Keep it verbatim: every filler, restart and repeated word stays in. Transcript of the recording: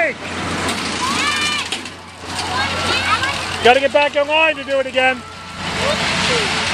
Hey! Gotta get back in line to do it again.